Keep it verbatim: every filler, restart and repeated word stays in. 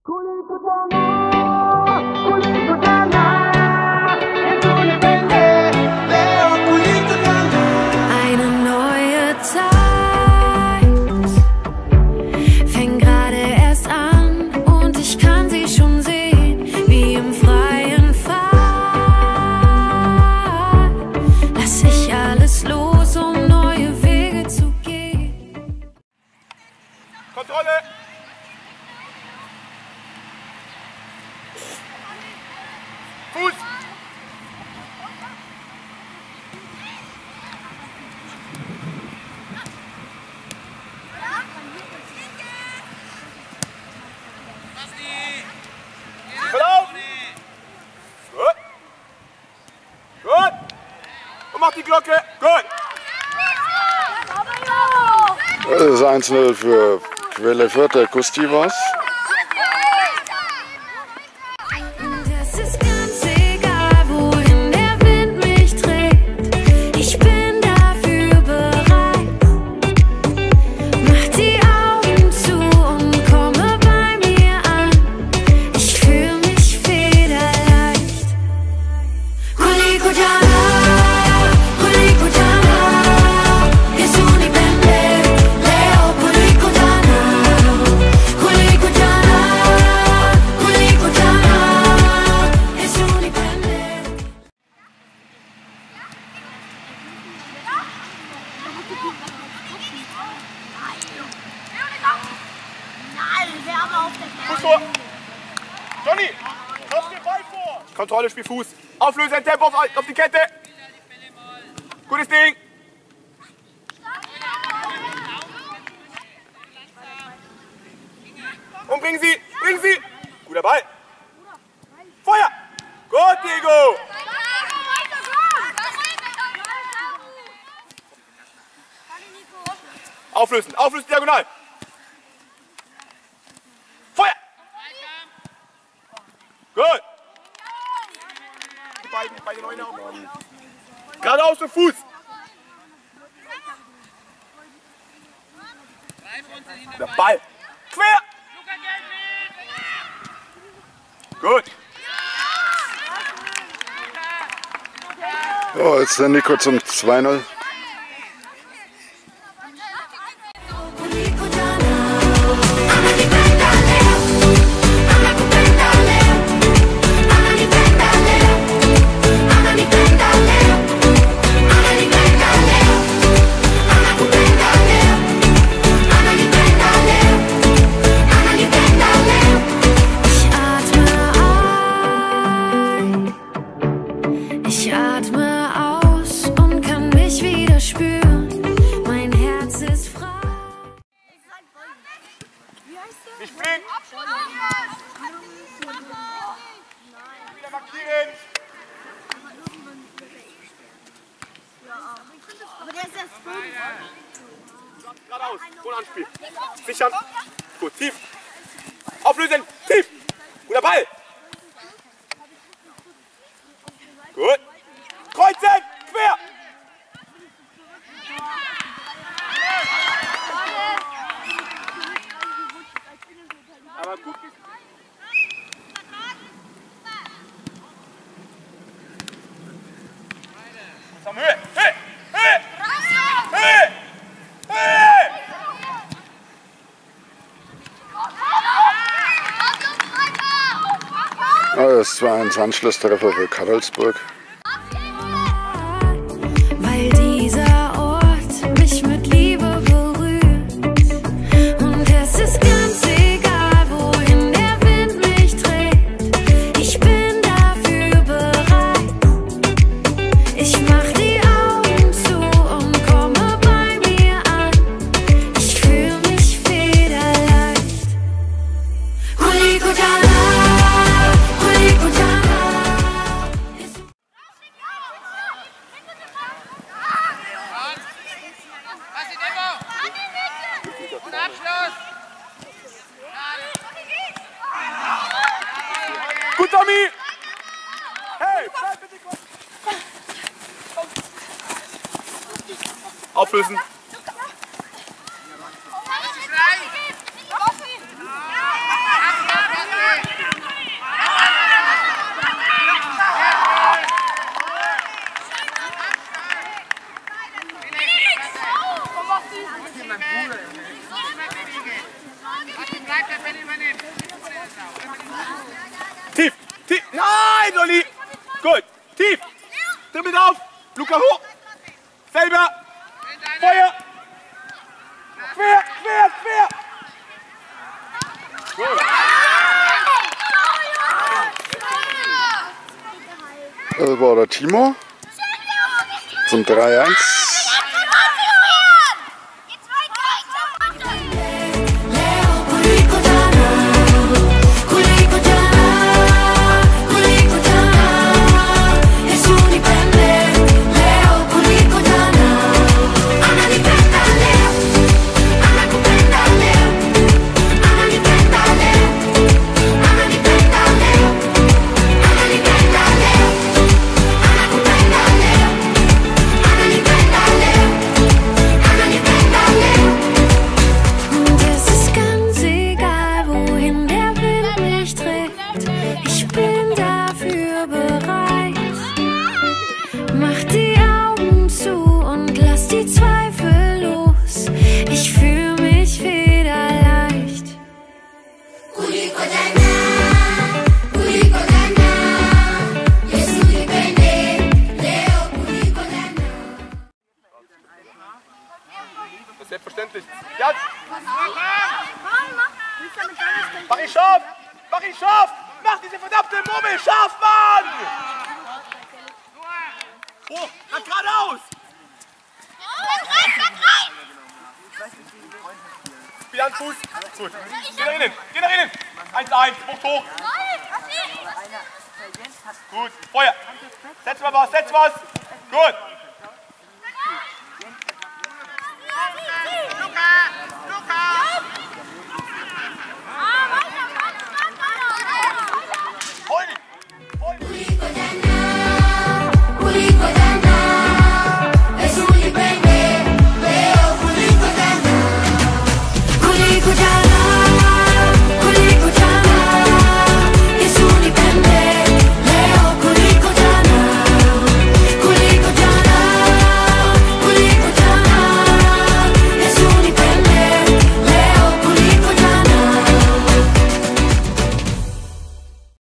Eine neue Zeit fängt gerade erst an und ich kann sie schon sehen, wie im freien Fall. Lass ich alles los, um neue Wege zu gehen. Kontrolle! Fuß! Verlauf! Gut! Gut! Und mach die Glocke! Gut! Das ist eins null für Quelle Fürth, der Gusti war's. Es ist ganz egal, wohin der Wind mich trägt. Ich bin dafür bereit. Mach die Augen zu und komme bei mir an. Ich fühle mich federleicht. Kulikujana, kulikujana, Yesuni Bende, Leo kulikujana, kulikujana, kulikujana, Yesuni Bende. Fuß vor! Johnny! Lauf den Ball vor! Kontrolle, Spiel Fuß! Auflösen, Tempo auf, auf die Kette! Gutes Ding! Und bringen Sie! Bringen Sie! Guter Ball! Feuer! Gut, Diego! Auflösen! Auflösen, diagonal! Feuer! Gut! Die beiden, die beiden neuen Augen. Geradeaus mit Fuß! Der Ball! Quer! Gut! So, jetzt der Nico zum zwei null. Ich atme aus und kann mich wieder spüren. Mein Herz ist frei. Nicht fliegen! Wieder markieren! Aber der ist erst fünf. Geradeaus, ohne Anspiel. Sichern. Gut, tief. Auflösen, tief. Guter Ball. Gut. Kreuzen, quer. Aber gut. Zusammen Höhe. Höhe. Höhe. Höhe. Höhe. Oh, das war ein Anschlusstreffer für Karlsburg. Weil dieser Ort mich mit Liebe berührt. Und es ist ganz egal, wohin der Wind mich trägt. Ich bin dafür bereit. Ich mach die Augen zu und komme bei mir an. Ich fühle mich federleicht. Kulikujana. Gut, Tommy! Hey, bleib bitte kurz! Auflösen! Tief, tief. Nein, Olli. Gut, tief. Dribbelt auf. Luca hoch. Selber. Feuer. Quer, quer, quer. Gut. Das war der Timo zum drei eins. Selbstverständlich. Ja. Mach ihn scharf! Mach ihn scharf! Mach diese verdammte Mummel scharf, Mann! Hoch, dann geradeaus! Spiel an Fuß. Gut. Geh nach innen, geh nach innen. eins eins, hoch, hoch. Gut, Feuer. Setz mal was, setz was. Gut.